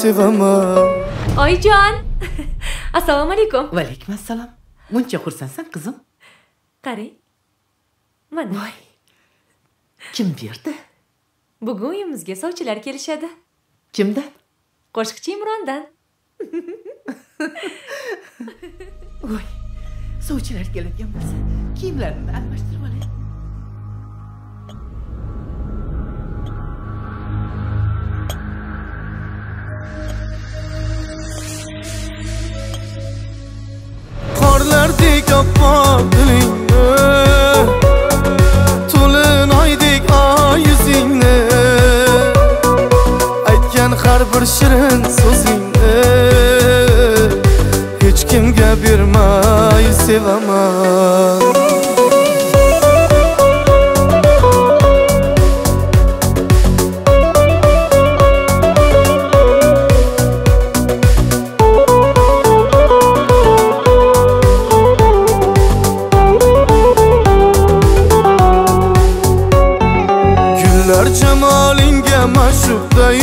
sevaman. Oyjon. Assalomu alaykum. Va alaykum assalom. Muncha xursandsan qizim? Qarang. Mana. Voy. Kim berdi? Bugun uyimizga sovchilar kelishadi. Kimdan? Qo'shiqchi Imrondan. Voy. Sovchilar keladigan bo'lsa, kiyimlarimni almashtirib olay. Qorlardek oppoq dilingni, to'lin oydek oy yuzingni, aytgan har bir shirin so'zingni hech kimga bermay sevaman. Cemalingga ma'shuqday,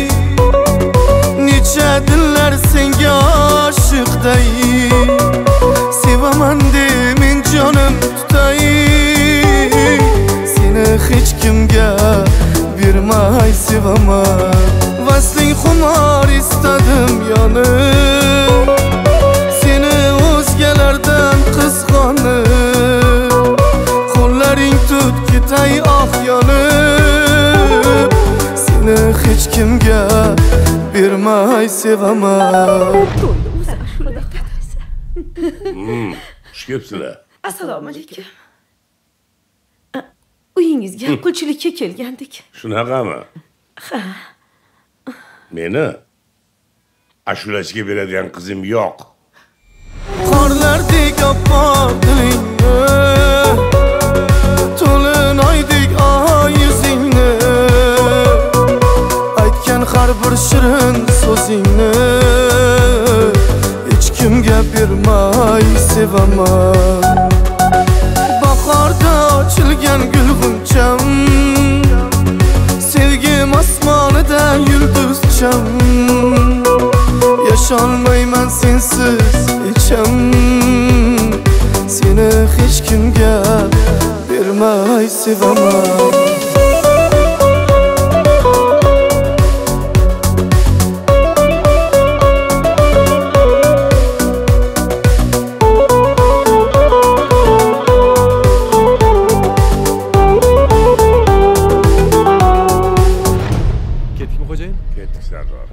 necha dillar senga oshiqday, sevaman de men jonim tutay, seni hech kimga bermay sevaman. Vasling xumor istadim yonib, seni o'zgalardan qizg'onib, qo'llaring tut ketay oh yonib, seni hech kimga bermay sevaman. Xush kelibsizlar. Assalomu alaykum. Uyingizga qulchilikka kelgandik. Shunaqami? Ha. Meni ashulachiga beradigan qizim yo'q. Qorlardek oppoq dilingni, to'lin oydek oy yuzingni, aytgan har bir shirin so'zingni hech kimga bermay sevaman. Bahorda ochilgan gulg'uncham, sevgim osmonida yulduzcham, yasholmayman sensiz hecham, seni hech kimga bermay sevaman. Ketdikmi xo'jayin? Ketdik Sardor.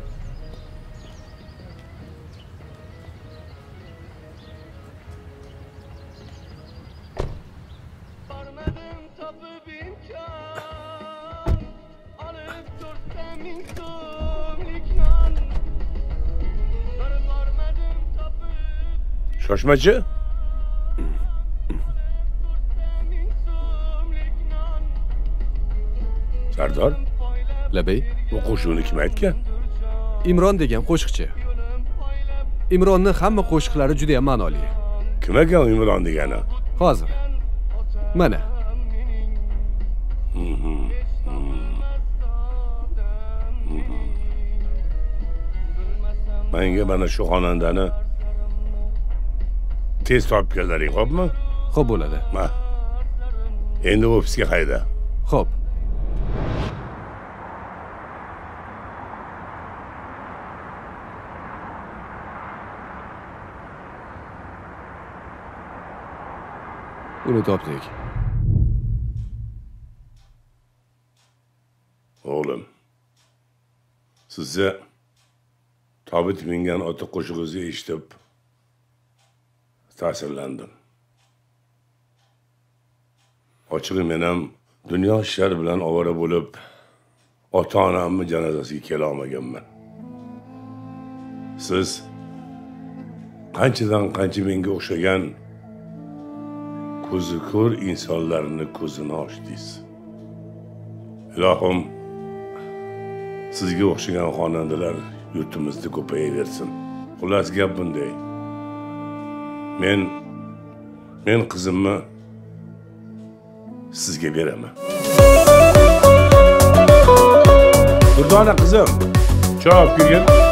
Shoshmachi? Sardor, Labay. bu qo'shiqni kim aytgan? Imron degan qo'shiqchi. Imronning hamma qo'shiqlari juda ham ma'noli. Kim ekan Imron degani? Hozir. Mana. Menga mana shu xonandani tez topib keldiring, xo'pmi? Xo'p bo'ladi. Ma. Endi ofisga hayda. Xo'p. Uni topdik. O'g'lim, sizni tobit mingan ota qo'shig'ingizni eshitib ta'sirlandim. Ochig'i men ham dunyo ishlari bilan ovora bo'lib, ota-onamning janozasiga kela olmaganman. Siz qanchadan qancha menga o'xshagan ko'zi ko'r insonlarni ko'zini ochdingiz. Ilohim, sizga o'xshagan xonandalar yurtimizda ko'payaversin. Xullas gap bunday. Men qizimni sizga beraman. Durdona qizim, choy olib kelgin.